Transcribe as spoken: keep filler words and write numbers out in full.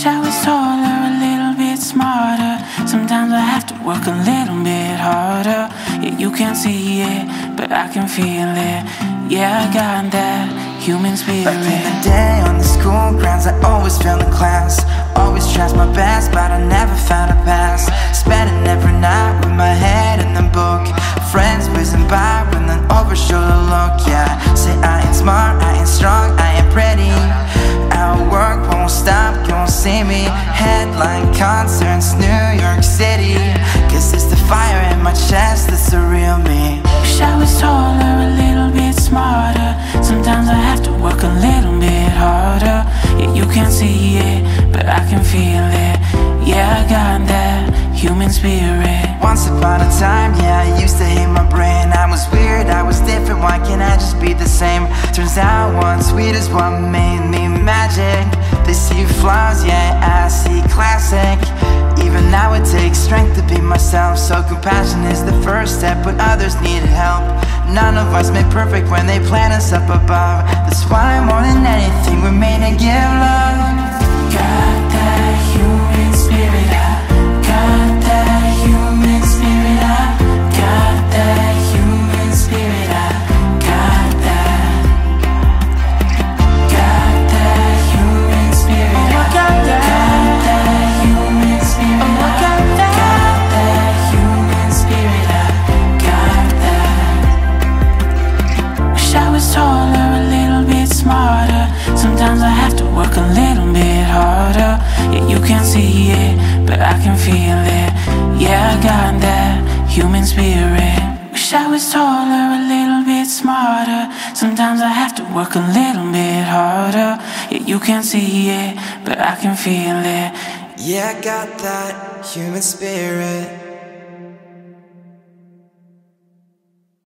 Wish I was taller, a little bit smarter. Sometimes I have to work a little bit harder. Yeah, you can't see it, but I can feel it. Yeah, I got that human spirit. Back in the day on the school grounds, I always failed in class. Always tried my best, but I never found a pass. Spending every night with my head in the book. Friends whizzing by with an over-shoulder look. Yeah, say I ain't smart, I ain't strong, I ain't pretty. Our work won't stop, you won't see me. Headline concerts, New York City. Guess it's the fire in my chest that's the real me. Wish I was taller, a little bit smarter. Sometimes I have to work a little bit harder. Yeah, you can't see it, but I can feel it. Yeah, I got that human spirit. Once upon a time, yeah, I used to hate my brain. I was weird, I was different, why can't I just be the same? Turns out what's sweet is what made me magic. They see flaws, yeah, I see classic. Even now it takes strength to be myself. So compassion is the first step when others needed help. None of us made perfect when they planned us up above. That's why more than anything we're made to give love. Got that human spirit, I got that human spirit, I got that human spirit, I got that. Got that human spirit, oh, I got that human spirit, oh, I got that human spirit, I got that. Wish I was taller, a little bit smarter. Sometimes I have to work a little bit harder. Yeah, you can't see it, but I can feel it. Yeah, I got that human spirit. Wish I was taller, a little bit smarter. Sometimes I have to work a little bit harder. Yeah, you can't see it, but I can feel it. Yeah, I got that human spirit.